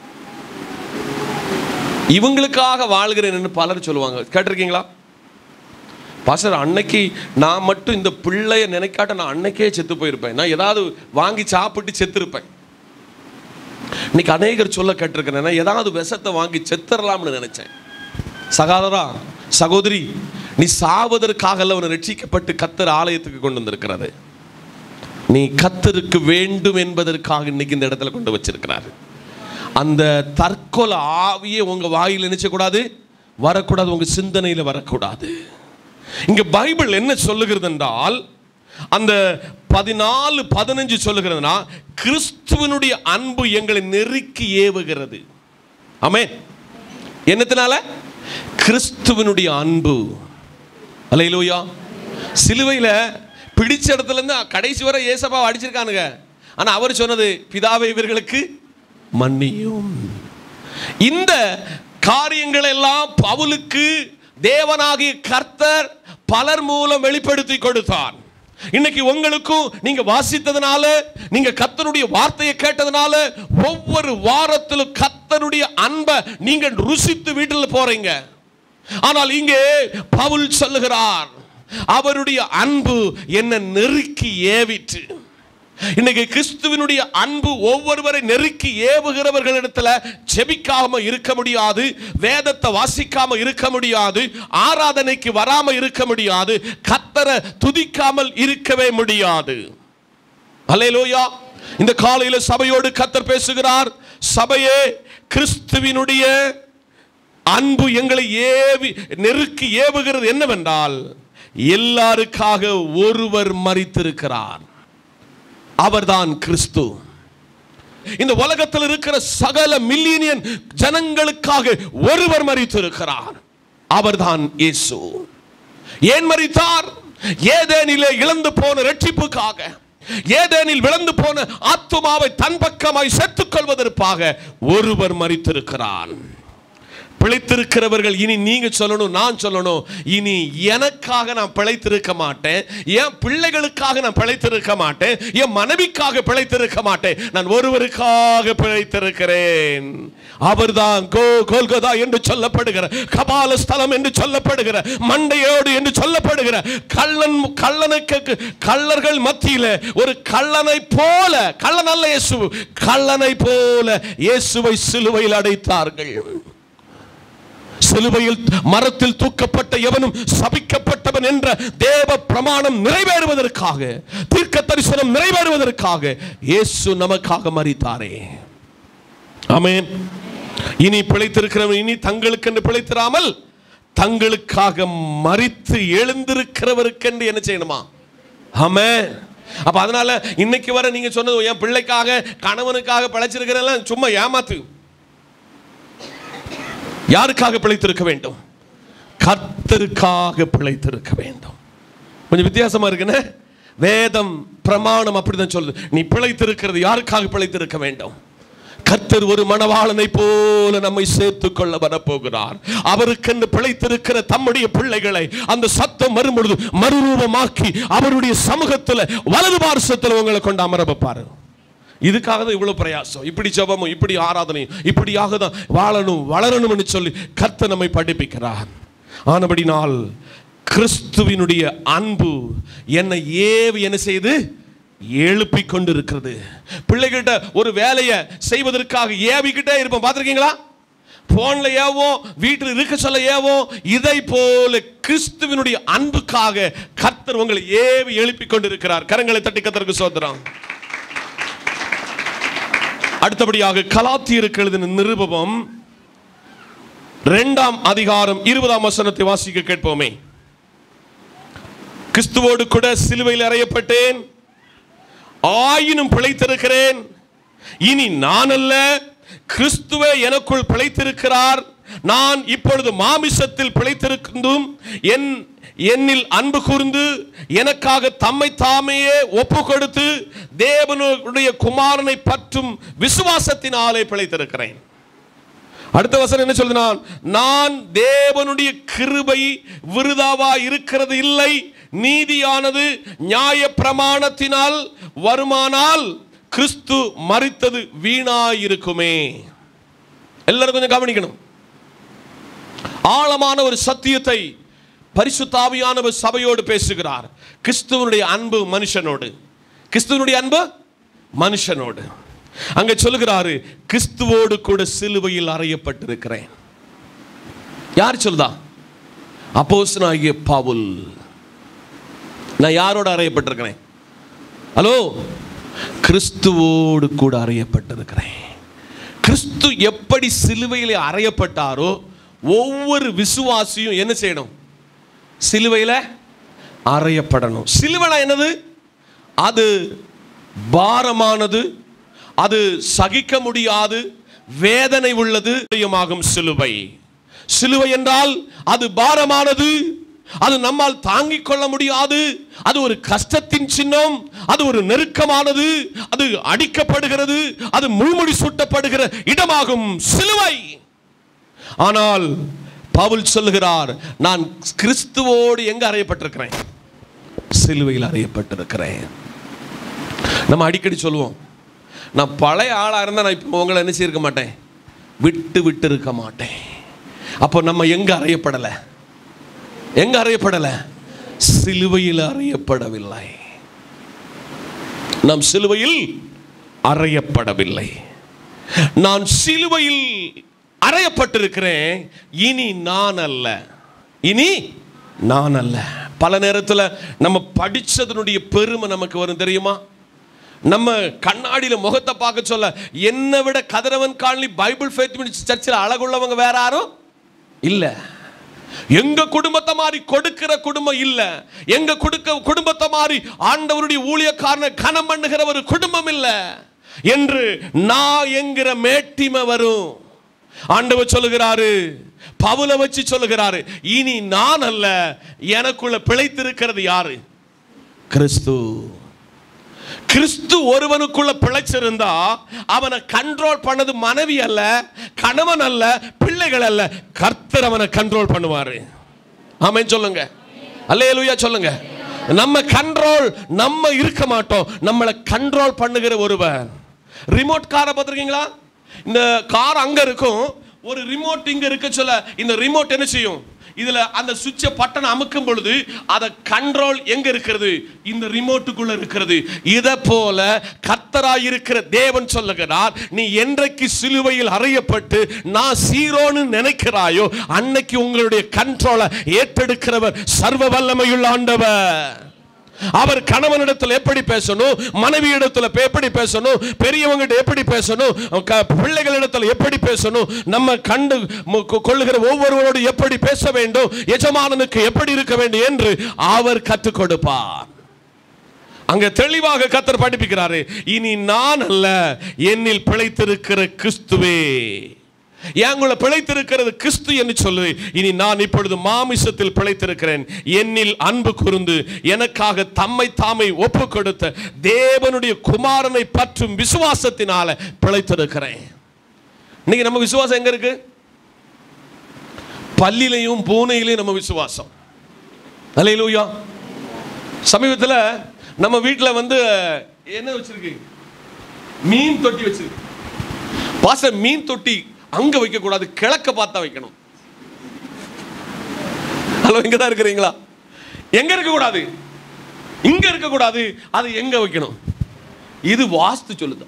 இவங்களுக்காக வாழ்கிறேன்னு பலர் சொல்லுவாங்க. கேட்டிருக்கீங்களா? பாஸ்டர் அன்னைக்கு நான் மட்டும் இந்த பிள்ளைய நினைக்காட்ட நான் அன்னைக்கே செத்து போயிருப்பேன், நான் ஏதாவது வாங்கி சாப்பிட்டு செத்துருப்பேன். இன்னைக்கு அநேகர் சொல்ல கேட்டிருக்கிறேன், ஏதாவது விஷத்தை வாங்கி செத்துடலாம்னு நினைச்சேன். சகோதரா சகோதரி, நீ சாவதற்காக அல்ல, உன்னை ரட்சிக்கப்பட்டு கர்த்தர் ஆலயத்துக்கு கொண்டு வந்திருக்கிறது. நீ கர்த்தருக்கு வேண்டும் என்பதற்காக இன்னைக்கு இந்த இடத்துல கொண்டு வச்சிருக்கிறாரு. அந்த தற்கொலை ஆவியே உங்க வாயில் நினைச்சக்கூடாது, வரக்கூடாது, உங்க சிந்தனையில வரக்கூடாது. இங்க பைபிள் என்ன சொல்லுகிறது என்றால், அந்த 14-15 சொல்லுகிறதுனா, கிறிஸ்துவனுடைய அன்பு எங்களை நெருக்கி ஏவுகிறது. ஆமென். என்னத்தினால? கிறிஸ்துவனுடைய அன்பு. அல்லேலூயா. சிலுவையில் பிடிச்ச இடத்துல இருந்து கடைசி வரை ஏசப்பாவை அடிச்சிருக்கானுங்க. ஆனா அவர் சொன்னது, பிதாவே இவர்களுக்கு மன்னியும். இந்த காரியங்கள் எல்லாம் பவுலுக்கு தேவனாகிய கர்த்தர் பலர் மூலம் வெளிப்படுத்தி கொடுத்தார். இன்னைக்கு உங்களுக்கும் நீங்க வாசித்ததுனால, நீங்க கர்த்தருடைய வார்த்தையை கேட்டதுனால, ஒவ்வொரு வாரத்திலும் கர்த்தருடைய அன்பை நீங்க ருசித்து வீட்டில் போறீங்க. ஆனால் இங்கே பவுல் சொல்லுகிறார், அவருடைய அன்பு என்ன நெருக்கி ஏவிற்று. இன்னைக்கு கிறிஸ்துவினுடைய அன்பு ஒவ்வொருவரை நெருக்கி ஏவுகிறவர்களிடத்துல ஜெபிக்காம இருக்க முடியாது, வேதத்தை வாசிக்காம இருக்க முடியாது, ஆராதனைக்கு வராம இருக்க முடியாது, கர்த்தரை துதிக்காமல் இருக்கவே முடியாது. அல்லேலூயா. இந்த காலையில சபையோடு கர்த்தர் பேசுகிறார். சபையே, கிறிஸ்துவினுடைய அன்பு எங்களை நெருக்கி ஏவுகிறது என்னவென்றால், எல்லாருக்காக ஒருவர் மரித்திருக்கிறார், அவர்தான் கிறிஸ்து. இந்த உலகத்தில் இருக்கிற சகல மில்லியன் ஜனங்களுக்காக ஒருவர் மரித்திருக்கிறார், அவர்தான் இயேசு. ஏன் மரித்தார்? ஏதேனிலே இழந்து போன ரட்சிப்புக்காக, ஏதேனில் விழுந்து போன ஆத்துமாவை தன் பக்கமாய் சேர்த்துக் கொள்வதற்காக ஒருவர் மரித்திருக்கிறார். பிழைத்திருக்கிறவர்கள் இனி நீங்க சொல்லணும், நான் சொல்லணும், இனி எனக்காக நான் பிழைத்திருக்க மாட்டேன், என் பிள்ளைகளுக்காக நான் பிழைத்திருக்க மாட்டேன், என் மனைவிக்காக பிழைத்திருக்க மாட்டேன், நான் ஒருவருக்காக பிழைத்திருக்கிறேன். அவர்தான் கோல்கோதா என்று சொல்லப்படுகிற, கபால ஸ்தலம் என்று சொல்லப்படுகிற, மண்டையோடு என்று சொல்லப்படுகிற கள்ளர்கள் மத்தியில ஒரு கள்ளனை போல, கள்ளன் அல்ல இயேசு, கள்ளனை போல இயேசுவை சிலுவையில் அடைத்தார்கள். சிலுவையில் மரத்தில் தூக்கப்பட்ட எவனும் சபிக்கப்பட்டவன் என்ற தேவ பிரமாணம் நிறைவேறுவதற்காக, தீர்க்க தரிசனம் நிறைவேறுவதற்காக இயேசு நமக்காக மரித்தாரே. ஆமென். இனி பிழைத்திருக்கிறவன் இனி தங்களுக்கென்று பிழைத்திராமல் தங்களுக்காக மரித்து எழுந்திருக்கிறவருக்கென்று என்ன செய்யணுமா? ஆமென். அப்ப அதனால இன்னைக்கு வர நீங்க சொன்னது, என் பிள்ளைக்காக கணவனுக்காக பிழைச்சிருக்கிறேன், சும்மா ஏமாத்து. யாருக்காக பிழைத்திருக்க வேண்டும்? கர்த்தருக்காக பிழைத்திருக்க வேண்டும். கொஞ்சம் வித்தியாசமா இருக்குன்னு. வேதம் பிரமாணம் அப்படிதான் சொல்லுது. நீ பிழைத்திருக்கிறது யாருக்காக பிழைத்திருக்க வேண்டும்? கர்த்தர் ஒரு மணவாளனை போல நம்மை சேர்த்துக் கொள்ள வரப்போகிறார். அவருக்கென்று பிழைத்திருக்கிற தம்முடைய பிள்ளைகளை அந்த சத்தம் வரும்பொழுது மறுரூபமாக்கி அவருடைய சமூகத்தில் வலது பார்சத்தில் உங்களை கொண்டு அமர வைப்பாரு. இதுக்காக தான் இவ்வளவு பிரயாசம், இப்படி ஜெபமும் இப்படி ஆராதனையும், இப்படியாக தான் வாழணும் வளரணும்னு சொல்லி கர்த்தர் நம்மை படிப்பிக்கிறார். ஆனபடினால் கிறிஸ்துவினுடைய அன்பு என்னை ஏவி என்ன செய்து எழுப்பி கொண்டு இருக்கிறது. பிள்ளைகிட்ட ஒரு வேலையை செய்வதற்காக ஏவிக்கிட்டே இருப்போம், பார்த்திருக்கீங்களா? போன்ல ஏவோ, வீட்டில் இருக்க சொல்ல ஏவோ. இதை போல கிறிஸ்துவினுடைய அன்புக்காக கர்த்தர் உங்களை ஏவி எழுப்பி கொண்டு இருக்கிறார். கரங்களை தட்டி கர்த்தருக்கு ஸ்தோத்திரம். அடுத்தபடியாக கலாத்தியருக்கு எழுதின நிருபம் 2ஆம் அதிகாரம் 20ஆம் வசனத்தை வாசிக்க கேட்போமே. கிறிஸ்துவோடு கூட சிலுவையில் அறையப்பட்டேன், ஆயினும் பிழைத்திருக்கிறேன். இனி நான் அல்ல, கிறிஸ்துவே எனக்குள் பிழைத்திருக்கிறார். நான் இப்பொழுது மாமிசத்தில் பிழைத்திருந்தும் என்னில் அன்பு கூர்ந்து எனக்காக தம்மை தாமையே ஒப்பு கொடுத்து தேவனுடைய குமாரனை பற்றும் விசுவாசத்தினாலே பிழைத்திருக்கிறேன். அடுத்த வசனம் என்ன சொல்லுது? நான் தேவனுடைய கிருபை விருதாவா இருக்கிறது இல்லை, நீதியானது நியாய பிரமாணத்தினால் வருமானால் கிறிஸ்து மரித்தது வீணாயிருக்குமே. எல்லாரும் கொஞ்சம் கவனிக்கணும். ஆழமான ஒரு சத்தியத்தை பரிசுத்த ஆவியானவர் சபையோடு பேசுகிறார். கிறிஸ்துவனுடைய அன்பு மனுஷனோடு, கிறிஸ்துவனுடைய அன்பு மனுஷனோடு. அங்க சொல்லுகிறாரு, கிறிஸ்துவோடு கூட சிலுவையில் அறையப்பட்டிருக்கிறேன். யார் சொல்லுதா? அப்போஸ்தலனாகிய பவுல். நான் யாரோட அறையப்பட்டிருக்கிறேன்? ஹலோ, கிறிஸ்துவோடு கூட அறையப்பட்டிருக்கிறேன். கிறிஸ்து எப்படி சிலுவையில் அறையப்பட்டாரோ ஒவ்வொரு விசுவாசியும் என்ன செய்யணும்? சிலுவையில் அறையப்படணும். சிலுவை என்னது? அது பாரமானது, அது சகிக்க முடியாது, வேதனை உள்ளது சிலுவை. சிலுவை என்றால் அது பாரமானது, அது நம்மால் தாங்கிக் கொள்ள முடியாது, அது ஒரு கஷ்டத்தின் சின்னம், அது ஒரு நெருக்கமானது, அது அடிக்கப்படுகிறது, அது முள்முடி சூட்டப்படுகிற இடமாகும் சிலுவை. ஆனால் பவுல் சொல்லுகிறார், நான் கிறிஸ்துவோடு எங்க அறையப்பட்டிருக்கிறேன்? சிலுவையில் அறையப்பட்டிருக்கிறேன். நம்ம அடிக்கடி சொல்லுவோம், நான் பழைய ஆளா இருந்தா நான் இப்போ உங்களை என்ன செய்யிருக்க மாட்டேன், விட்டு இருக்க மாட்டேன். அப்போ நம்ம எங்க அறையப்படலை? எங்க அறையப்படலை? சிலுவையில் அறையப்படவில்லை. நாம் சிலுவையில் அறையப்படவில்லை. நான் சிலுவையில் அறையப்பட்டிருக்கிறேன். இனி நான் அல்ல, இனி நான் அல்ல. பல நேரத்தில் நம்ம படிச்சதனுடைய பெருமை நமக்கு வரும் தெரியுமா? நம்ம கண்ணாடியில முகத்தை பார்க்க சொல்ல, என்னை விட Kathiravan colony Bible faith ministry சர்ச்சில் அழகுள்ளவங்க வேற யாரும் இல்ல. எங்க குடும்பத்தை மாதிரி கொடுக்கிற குடும்பம் இல்ல, எங்க குடும்பத்தை மாதிரி ஆண்டவருடைய ஊழியக்காரனை கனம் பண்ணுகிற ஒரு குடும்பம் இல்ல என்று நான் என்கிற மேட்டிமை வரும். ஆண்டவர் சொல்லுகிறாரு, பவுலை வச்சு சொல்லுகிறாரு, இனி நான் அல்ல, எனக்குள்ள பிழைத்திருக்கிறது யாரு? கிறிஸ்து. கிறிஸ்து ஒருவனுக்குள்ள பிழைச்சிருந்தா அவனை கண்ட்ரோல் பண்ணது மனைவி அல்ல, கணவன் அல்ல, பிள்ளைகள் அல்ல, கர்த்தர் அவனை கண்ட்ரோல் பண்ணுவாரு. ஆமென் சொல்லுங்க, அல்லேலூயா சொல்லுங்க. நம்ம கண்ட்ரோல் நம்ம இருக்க மாட்டோம், நம்மளை கண்ட்ரோல் பண்ணுகிற ஒருவர். ரிமோட் காரை பார்த்துருக்கீங்களா? இந்த கார் அங்க இருக்கும், ஒரு ரிமோட் இங்க இருக்க சொல்ல, இந்த ரிமோட் என்ன செய்யும்? இதுல அந்த சுவிட்சை பட்டன் அமுக்கும் பொழுது அத கண்ட்ரோல் எங்க இருக்கிறது? இந்த ரிமோட்டுக்குள்ள இருக்கிறது. இத போல கர்த்தராய் இருக்கிற தேவன் சொல்லுகிறார், நீ என்றைக்கு சிலுவையில் அறையப்பட்டு நான் சீரோன்னு நினைக்கிறாயோ அன்னைக்கு உங்களுடைய கண்ட்ரோலை ஏற்றெடுக்கிறவர் சர்வ வல்லமையுள்ள ஆண்டவர். அவர் கணவனிடத்தில் எப்படி பேசணும், மனைவி இடத்துல எப்படி பேசணும், பெரியவங்க எப்படி பேசணும், பிள்ளைகளிடத்தில் எப்படி பேசணும், நம்ம கண்டு கொள்ளுகிற ஒவ்வொருவரோடு எப்படி பேச வேண்டும், எஜமானனுக்கு எப்படி இருக்க வேண்டும் என்று அவர் கற்றுக் கொடுப்பார். அங்க தெளிவாக கர்த்தர் படிப்பிக்கிறாரு, இனி நான் அல்ல, என்னில் பிழைத்திருக்கிற கிறிஸ்துவே. எங்களை பிழைத்திருக்கிறது கிறிஸ்து என்று சொல்லு. இனி நான் இப்பொழுது மாமிசத்தில் பிழைத்திருக்கிறேன். என்னில் அன்பு கூர்ந்து எனக்காக தம்மை தாமை ஒப்பு கொடுத்த தேவனுடைய குமாரனை பற்றும் விசுவாசத்தினால பிழைத்திருக்கிறேன். இன்னைக்கு நம்ம விசுவாசம் எங்க இருக்கு? பல்லிலையும் பூனையிலையும் நம்ம விசுவாசம். அல்லேலூயா. சமீபத்தில் நம்ம வீட்டில் என்ன வச்சிருக்கு? மீன் தொட்டி வச்சிருக்கு. பாஸ்டர், மீன் தொட்டி அங்க வைக்க கூடாது, கிழக்க பார்த்தா வைக்கணும். ஹலோ, இங்க தான் இருக்கிறீங்களா? எங்க இருக்க கூடாது? இங்க இருக்க கூடாது, அது எங்க வைக்கணும்? இது வாஸ்து சொல்லுது.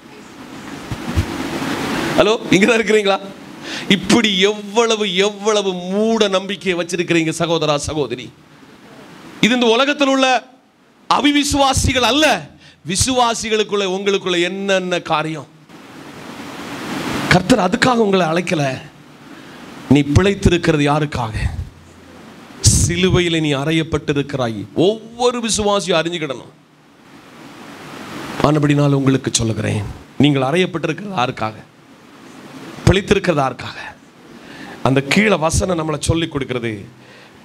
ஹலோ, இங்க தான் இருக்கிறீங்களா? இப்படி எவ்வளவு எவ்வளவு மூட நம்பிக்கையை வச்சிருக்கிறீங்க சகோதரா சகோதரி. இது இந்த உலகத்தில் உள்ள அவிவிசுவாசிகள் அல்ல, விசுவாசிகளுக்குள்ள உங்களுக்குள்ள என்னென்ன காரியம். கர்த்தர் அதுக்காக உங்களை அழைக்கல. நீ பிழைத்திருக்கிறது யாருக்காக? சிலுவையில் நீ அறையப்பட்டிருக்கிறாய். ஒவ்வொரு விசுவாசியும் அறிஞ்சுக்கிடணும். ஆனபடினால் உங்களுக்கு சொல்லுகிறேன், நீங்கள் அறையப்பட்டிருக்கிறது யாருக்காக? பிழைத்திருக்கிறது யாருக்காக? அந்த கீழே வசனம் நம்மளை சொல்லிக் கொடுக்கிறது,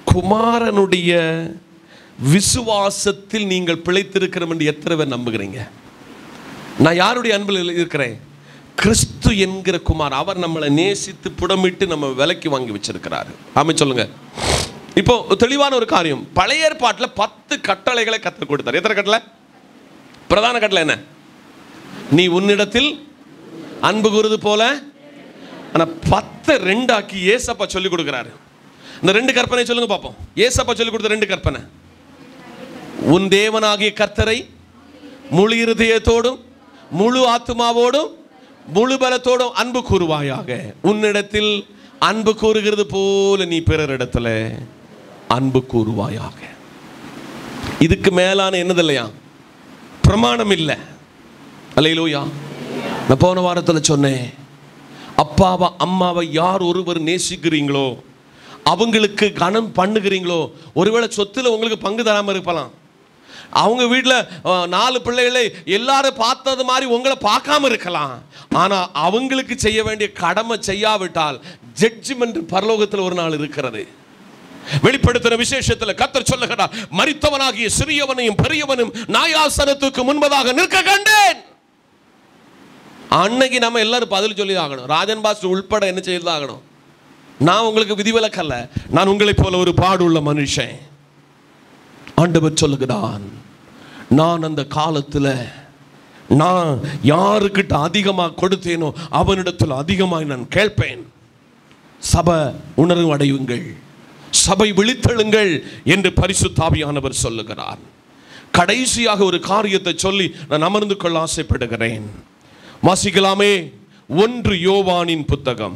குமாரனுடைய விசுவாசத்தில் நீங்கள் பிழைத்திருக்கிறோம் என்று எத்தனை பேர் நம்புகிறீங்க? நான் யாருடைய அன்பில் இருக்கிறேன்? கிறிஸ்து என்கிற குமார். அவர் நம்மளை நேசித்து புடமிட்டு நம்ம விலைக்கு வாங்கி வச்சிருக்கிறாரு. ஆமென் சொல்லுங்க. இப்போ தெளிவான ஒரு காரியம், பழைய ஏற்பாட்டில் 10 கட்டளைகளை கற்றுக் கொடுத்தார். எத்தனை கட்டளை? பிரதான கட்டளை என்ன? நீ உன்னிடத்தில் அன்பு கூறுவது போல. ஆனால் 10 2 ஏசப்பா சொல்லிக் கொடுக்கிறாரு. இந்த 2 கற்பனை சொல்லுங்க பார்ப்போம். ஏசப்பா சொல்லிக் கொடுத்த 2 கற்பனை. உன் தேவனாகிய கர்த்தரை முழு இருதயத்தோடும் முழு ஆத்துமாவோடும் முழு பலத்தோடும் அன்பு கூறுவாயாக. உன்னிடத்தில் அன்பு கூறுகிறது போல நீ பிறரிடத்துல அன்பு கூறுவாயாக. இதுக்கு மேலான என்னது இல்லையா? பிரமாணம் இல்லை. அல்லேலூயா. நான் போன வாரத்தில் சொன்னேன், அப்பாவை அம்மாவை யார் ஒருவர் நேசிக்கிறீங்களோ, அவங்களுக்கு கனம் பண்ணுகிறீங்களோ, ஒருவேளை சொத்துல உங்களுக்கு பங்கு தராமல் இருக்கலாம். அவங்க வீட்டில் 4 பிள்ளைகளை எல்லாரும் பார்த்தது மாதிரி உங்களை பார்க்காம இருக்கலாம். ஆனால் அவங்களுக்கு செய்ய வேண்டிய கடமை செய்யாவிட்டால் ஜட்ஜ்மெண்ட் பரலோகத்தில் ஒரு நாள் இருக்கிறது. வெளிப்படுத்தின விசேஷத்தில் கர்த்தர் சொல்லுகிறார், மரித்தவனாகிய சிறியவனையும் பெரியவனும் நியாயாசனத்துக்கு முன்பதாக நிற்க கண்டேன். அன்னைக்கு நம்ம எல்லாரும் பதில் சொல்லி ஆகணும். ராஜன் பாஸ்டர் உள்பட என்ன செய்து ஆகணும்? நான் உங்களுக்கு விதிவிலக்கல்ல, நான் உங்களை போல ஒரு பாடுள்ள மனுஷன். ஆண்டவர் சொல்லுகிறான், நான் அந்த காலத்தில் நான் யாருக்கிட்ட அதிகமாக கொடுத்தேனோ அவனிடத்தில் அதிகமாக நான் கேட்பேன். சபை உணர்வு அடையுங்கள், சபை விழித்தெழுங்கள் என்று பரிசுத்த ஆவியானவர் சொல்லுகிறார். கடைசியாக ஒரு காரியத்தை சொல்லி நான் அமர்ந்து கொள்ள ஆசைப்படுகிறேன். வாசிக்கலாமே? 1 யோவானின் புத்தகம்,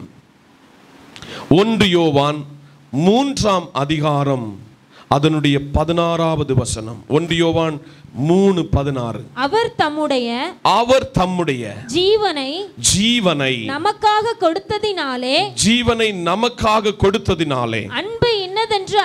1 யோவான் 3ஆம் அதிகாரம் அதனுடைய 16வது வசனம். 1 யோவான் 3:16. அவர் தம்முடைய ஜீவனை நமக்காக கொடுத்ததினாலே அன்பு இன்னதென்று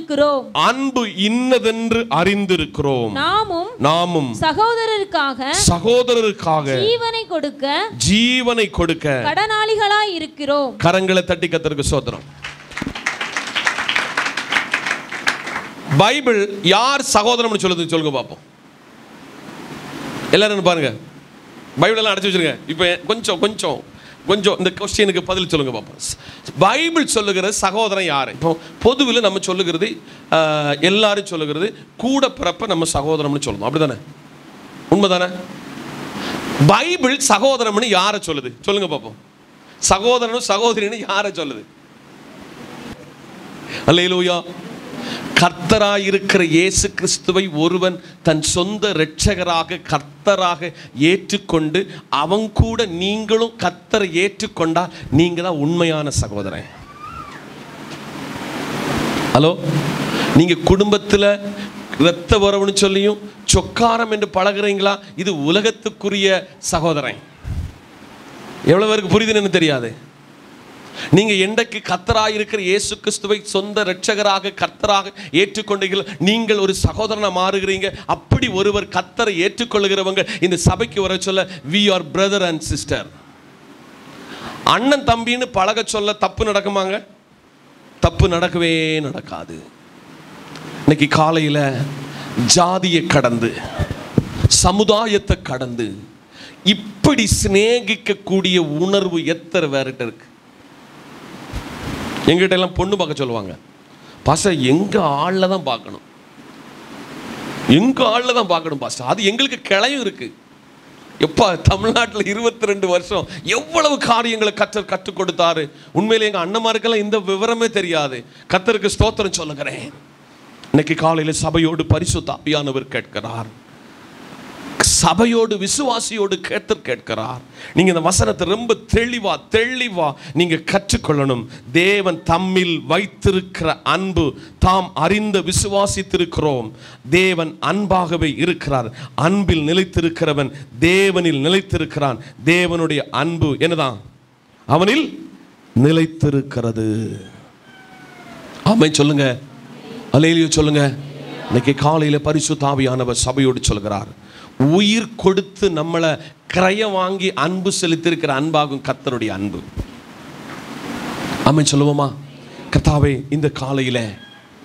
அறிந்திருக்கிறோம். நாமும் சகோதரருக்காக ஜீவனை கொடுக்க கடனாளிகளாய் இருக்கிறோம். கரங்களை தட்டி கர்த்தருக்கு ஸ்தோத்திரம். பைபிள் யார் சகோதரம்னு சொல்லுது சொல்லுங்க பார்ப்போம். எல்லாரும் பாருங்க, பைபிள் எல்லாம் அடைச்சு வச்சிருங்க. இப்போ கொஞ்சம் இந்த கொஸ்டினுக்கு பதில் சொல்லுங்க பார்ப்போம். பைபிள் சொல்லுகிற சகோதரன் யாரு? இப்போ பொதுவில் நம்ம சொல்லுகிறது, எல்லாரும் சொல்லுகிறது கூட பிறப்ப நம்ம சகோதரம்னு சொல்லணும். அப்படிதானே? உண்மைதானே? பைபிள் சகோதரம்னு யாரை சொல்லுது சொல்லுங்க பார்ப்போம். சகோதரனும் சகோதரின்னு யாரை சொல்லுது? அல்லேலூயா. கர்த்தராய் இருக்கிற இயேசு கிறிஸ்துவை ஒருவன் தன் சொந்த இரட்சகராக கர்த்தராக ஏற்றுக்கொண்டு அவன் கூட நீங்களும் கர்த்தரை ஏற்றுக்கொண்டா நீங்க தான் உண்மையான சகோதரன். ஹலோ, நீங்க குடும்பத்தில் இரத்த உறவுன்னு சொல்லியும் சொக்காரம் என்று பழகுறீங்களா? இது உலகத்துக்குரிய சகோதரன். எவ்வளவு பேருக்கு புரியுதுன்னு தெரியாது. நீங்க என்றைக்கு கர்த்தராக இருக்கிற இயேசு கிறிஸ்துவை சொந்த இரட்சகராக கர்த்தராக ஏற்றுக்கொண்டீர்கள், நீங்கள் ஒரு சகோதரனா மாறுகிறீங்க. அப்படி ஒருவர் கர்த்தரை ஏற்றுக்கொள்கிறவங்க இந்த சபைக்கு வர சொல்ல we are brother and sister. அண்ணன் தம்பின்னு பழக சொல்ல தப்பு நடக்குமாங்க? தப்பு நடக்கவே நடக்காது. இன்னைக்கு காலையில் ஜாதியை கடந்து சமுதாயத்தை கடந்து இப்படி சிநேகிக்கக்கூடிய உணர்வு எத்தனை பேர்கிட்ட இருக்கு? எங்கிட்ட எல்லாம் பொண்ணு பார்க்க சொல்லுவாங்க, பாஸ்டர் எங்க ஆள்ல தான் பார்க்கணும், எங்க ஆள்ல தான் பார்க்கணும் பாஸ்டர். அது எங்களுக்கு கிளையும் இருக்கு. எப்பா தமிழ்நாட்டில் 22 வருஷம் எவ்வளவு காரியங்களை கர்த்தர் கற்றுக் கொடுத்தாரு. உண்மையிலே எங்க அண்ணன்மாருக்கெல்லாம் இந்த விவரமே தெரியாது. கர்த்தருக்கு ஸ்தோத்திரம் சொல்லுகிறேன். இன்னைக்கு காலையில் சபையோடு பரிசுத்த ஆவியானவர் கேட்கிறார். சபையோடு விசுவாசியோடு கேட்கிறார். நீங்க இந்த வசனத்தை ரொம்ப தெளிவா நீங்க கற்றுக்கொள்ளணும். தேவன் தம்மில் வைத்திருக்கிற அன்பு தாம் அறிந்த விசுவாசித்திருக்கிறோம். தேவன் அன்பாகவே இருக்கிறார். அன்பில் நிலைத்திருக்கிறவன் தேவனில் நிலைத்திருக்கிறான். தேவனுடைய அன்பு என்னதான்? அவனில் நிலைத்திருக்கிறது. ஆமென் சொல்லுங்க, அல்லேலூயா சொல்லுங்க. இன்னைக்கு காலையில் பரிசுத்த ஆவியானவர் சபையோடு சொல்கிறார், உயிர் கொடுத்து நம்மளை கிரயம் வாங்கி அன்பு செலுத்திருக்கிற அன்பாகும் கர்த்தருடைய அன்பு. ஆமென் சொல்லுவோமா? கர்த்தாவே, இந்த காலையில்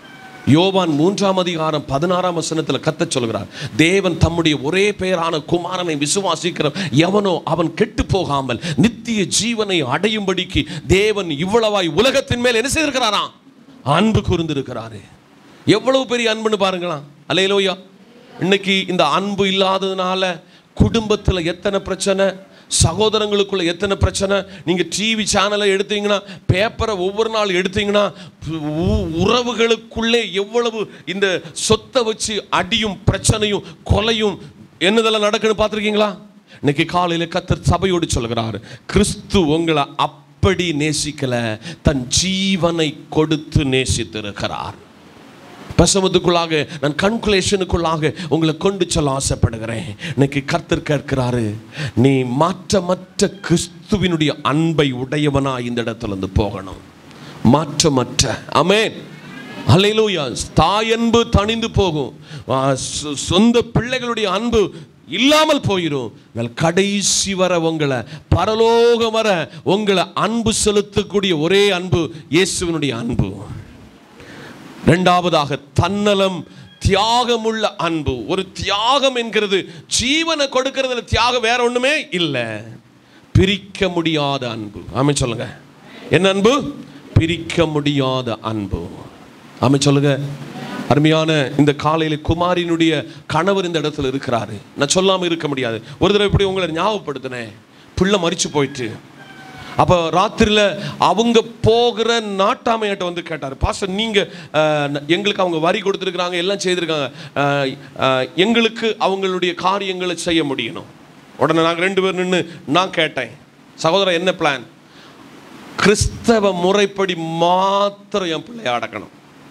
யோவான் 3:16 கர்த்தர் சொல்கிறார், தேவன் தம்முடைய ஒரே பேரான குமாரனை விசுவாசிக்கிற எவனோ அவன் கெட்டு போகாமல் நித்திய ஜீவனை அடையும்படிக்கு தேவன் இவ்வளவாய் உலகத்தின் மேல் என்ன செய்திருக்கிறாராம்? அன்பு கூர்ந்திருக்கிறாரு. எவ்வளவு பெரிய அன்புன்னு பாருங்களா. அல்லேலூயா. இன்னைக்கு இந்த அன்பு இல்லாததுனால குடும்பத்தில் எத்தனை பிரச்சனை, சகோதரங்களுக்குள்ள எத்தனை பிரச்சனை. நீங்கள் டிவி சேனலை எடுத்தீங்கன்னா, பேப்பரை ஒவ்வொரு நாள் எடுத்தீங்கன்னா, உறவுகளுக்குள்ளே எவ்வளவு இந்த சொத்தை வச்சு அடியும் பிரச்சனையும் கொலையும் என்னதெல்லாம் நடக்குன்னு பார்த்துருக்கீங்களா? இன்னைக்கு காலையில் கர்த்தர் சபையோடு சொல்கிறார், கிறிஸ்து உங்களை அப்படி நேசிக்கல, தன் ஜீவனை கொடுத்து நேசித்திருக்கிறார். பிரசவத்துக்குள்ளாக நான் கன்குலேஷனுக்குள்ளாக உங்களை கொண்டு சொல்ல ஆசைப்படுகிறேன். இன்னைக்கு கர்த்தர் கேட்கிறாரு, நீ மாற்றமற்ற கிறிஸ்துவினுடைய அன்பை உடையவனா இந்த இடத்துல இருந்து போகணும். மாற்றமற்ற. ஆமென். அல்லேலூயா. தாயன்பு தணிந்து போகும், சொந்த பிள்ளைகளுடைய அன்பு இல்லாமல் போயிடும். கடைசி வர உங்களை பரலோகம் வர உங்களை அன்பு செலுத்தக்கூடிய ஒரே அன்பு இயேசுவினுடைய அன்பு. இரண்டாவதாக தன்னலம் தியாகமுள்ள அன்பு. ஒரு தியாகம் என்கிறது ஜீவனை கொடுக்கிறதுல தியாகம் வேற ஒண்ணுமே இல்லை. பிரிக்க முடியாத அன்பு. ஆமென் சொல்லுங்க. என்ன அன்பு? பிரிக்க முடியாத அன்பு. ஆமென் சொல்லுங்க. அருமையான இந்த காலையில் குமாரினுடைய கணவர் இந்த இடத்துல இருக்கிறாரு. நான் சொல்லாம இருக்க முடியாது. ஒரு தடவை இப்படி உங்களை ஞாபகப்படுத்தினேன். பிள்ளை மரிச்சு போயிட்டு, அப்போ ராத்திரியில் அவங்க போகிற நாட்டாமையிட்ட வந்து கேட்டார், பாஸ்டர் நீங்கள் எங்களுக்கு அவங்க வரி கொடுத்துருக்குறாங்க, எல்லாம் செய்திருக்காங்க, எங்களுக்கு அவங்களுடைய காரியங்களை செய்ய முடியணும். உடனே நாங்கள் 2 பேர் நின்று நான் கேட்டேன், சகோதரர் என்ன பிளான்? கிறிஸ்தவ முறைப்படி மாத்திரம் என் பிள்ளையை அடக்கணும்.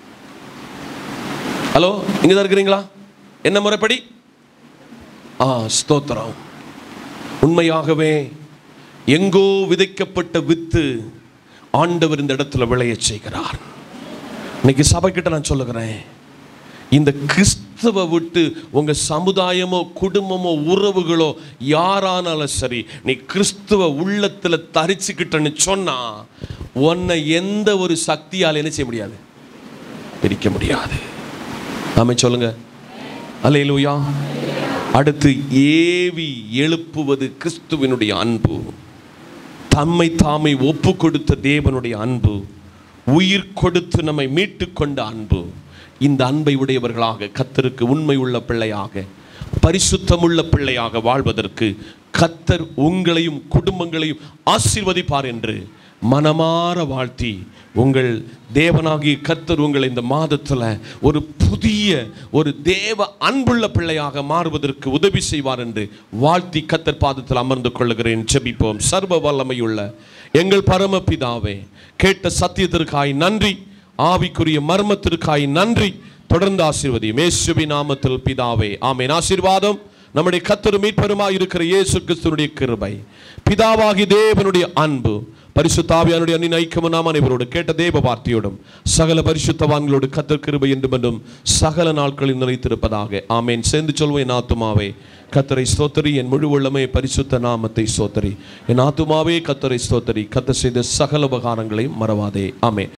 ஹலோ, இங்கே தான் இருக்கிறீங்களா? என்ன முறைப்படி? ஸ்தோத்திரம். உண்மையாகவே எங்கோ விதைக்கப்பட்ட வித்து ஆண்டவர் இந்த இடத்துல விளைய செய்கிறார். இன்னைக்கு சபைக்கிட்ட நான் சொல்லுகிறேன், இந்த கிறிஸ்துவை விட்டு உங்க சமுதாயமோ குடும்பமோ உறவுகளோ யாரானாலும் சரி, நீ கிறிஸ்துவ உள்ளத்துல தரிச்சுக்கிட்டன்னு சொன்னா உன்னை எந்த ஒரு சக்தியால் என்ன செய்ய முடியாது? பிரிக்க முடியாது. ஆமென் சொல்லுங்க. அல்லேலூயா. அடுத்து ஏவி எழுப்புவது கிறிஸ்துவினுடைய அன்பு. தம்மை தாமை ஒப்பு கொடுத்த தேவனுடைய அன்பு, உயிர் கொடுத்து நம்மை மீட்டு கொண்ட அன்பு. இந்த அன்பை உடையவர்களாக கர்த்தருக்கு உண்மை உள்ள பிள்ளையாக, பரிசுத்தமுள்ள பிள்ளையாக வாழ்வதற்கு கர்த்தர் உங்களையும் குடும்பங்களையும் ஆசீர்வதிப்பார் என்று மனமாற வாழ்த்தி, உங்கள் தேவனாகிய கர்த்தர் உங்களை இந்த மாதத்தில் ஒரு புதிய ஒரு தேவ அன்புள்ள பிள்ளையாக மாறுவதற்கு உதவி செய்வார் என்று வாழ்த்தி கர்த்தர் பாதத்தில் அமர்ந்து கொள்ளுகிறேன். ஜெபிப்போம். சர்வ வல்லமையுள்ள எங்கள் பரமபிதாவே, கேட்ட சத்தியத்திற்காய் நன்றி, ஆவிக்குரிய மர்மத்திற்காய் நன்றி. தொடர்ந்து ஆசீர்வதியும் இயேசுவின் நாமத்தில் பிதாவே, ஆமென். ஆசீர்வாதம் நம்முடைய கர்த்தரும் மீட்பருமாய் இருக்கிற இயேசு கிறிஸ்துவினுடைய கிருபை, பிதாவாகி தேவனுடைய அன்பு, பரிசுத்த ஆவியானுடைய அன்பின் ஐக்கியமும் நாம் அனைவரோடு கேட்ட தேவ வார்த்தையோடும் சகல பரிசுத்தவான்களோடு கர்த்தர் கிருபை என்றும் சகல நாட்களில் நிலைத்திருப்பதாக. ஆமென். சேர்ந்து சொல்வோம். என் ஆத்துமாவே கர்த்தரை ஸ்தோத்திரி, என் முழு உள்ளமே பரிசுத்த நாமத்தை ஸ்தோத்திரி. என் ஆத்துமாவே கர்த்தரை ஸ்தோத்திரி, கர்த்தர் செய்த சகல உபகாரங்களையும் மறவாதே. ஆமென்.